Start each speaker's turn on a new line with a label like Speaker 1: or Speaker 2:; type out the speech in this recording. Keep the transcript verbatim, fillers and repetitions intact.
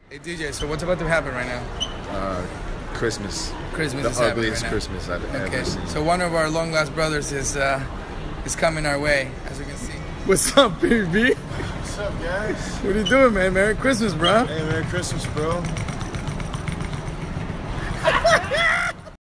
Speaker 1: Hey D J, so what's about to happen right now?
Speaker 2: Uh, Christmas.
Speaker 1: Christmas
Speaker 2: the
Speaker 1: is happening
Speaker 2: ugliest
Speaker 1: right now.
Speaker 2: Christmas I've
Speaker 1: Okay,
Speaker 2: ever seen.
Speaker 1: so one of our long lost brothers is uh, is coming our way, as we can see.
Speaker 3: What's up, B B?
Speaker 4: What's up, guys?
Speaker 3: What are you doing, man? Merry Christmas, bro.
Speaker 4: Hey, Merry Christmas, bro.